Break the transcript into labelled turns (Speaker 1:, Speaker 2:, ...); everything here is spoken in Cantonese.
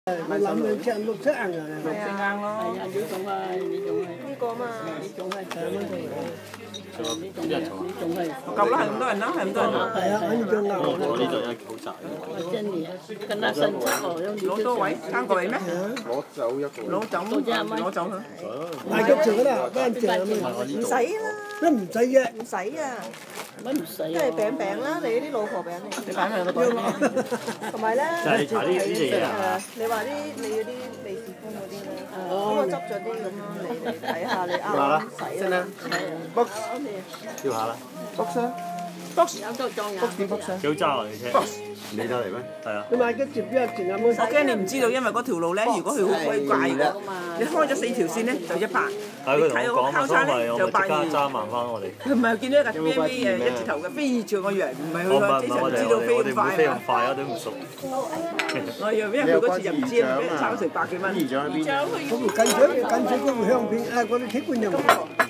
Speaker 1: Mày làm lên chạm lúc sẽ ăn rồi này.
Speaker 2: Lúc sẽ ăn咯。係啊，呢種係
Speaker 3: 呢個嘛，
Speaker 2: 呢種係上嗰度。
Speaker 4: 夠啦，係咁多人啦，係咁多人啦。
Speaker 1: 係啊，呢種啊。
Speaker 5: 我呢度因為好窄。
Speaker 2: 跟他伸出哦，
Speaker 4: 攞多位，啱過嚟咩？
Speaker 5: 攞走一個。
Speaker 4: 攞走，攞走佢。
Speaker 1: 買咗剩啦，班剩咁樣。
Speaker 3: 唔使啦，
Speaker 1: 都唔使嘅。
Speaker 3: 唔使啊，
Speaker 2: 乜唔使
Speaker 3: 即係餅餅啦，你啲老婆餅嚟。
Speaker 4: 你擺喺個袋。
Speaker 3: 同埋咧，
Speaker 5: 就係搽呢隻嘢啊！
Speaker 3: 你話你嗰啲利是封嗰啲咧，咁我執咗啲咁樣你睇下，你啱唔啱使啦
Speaker 5: ？box 叫下啦。box 啊
Speaker 4: box
Speaker 2: 有個裝有。
Speaker 4: 點 box 啊？
Speaker 5: 幾好揸啊！你車。box 你得嚟咩？係啊。
Speaker 1: 你買嘅接邊剩咁樣。
Speaker 4: 我驚你唔知道，因為嗰條路咧，如果佢好鬼怪嘅，你開咗4條線咧就100。
Speaker 5: 係佢同我講，交叉咧就8二。揸慢翻我哋。
Speaker 4: 佢唔係見到一架 BMW 一字頭嘅飛住我以為唔係佢話，之前知道飛咁快啊！
Speaker 5: 快啊，都唔熟。
Speaker 4: 我以為因為佢嗰次入唔知俾人炒成100幾蚊。
Speaker 1: 咁近水嗰條香片，嗰啲基本就。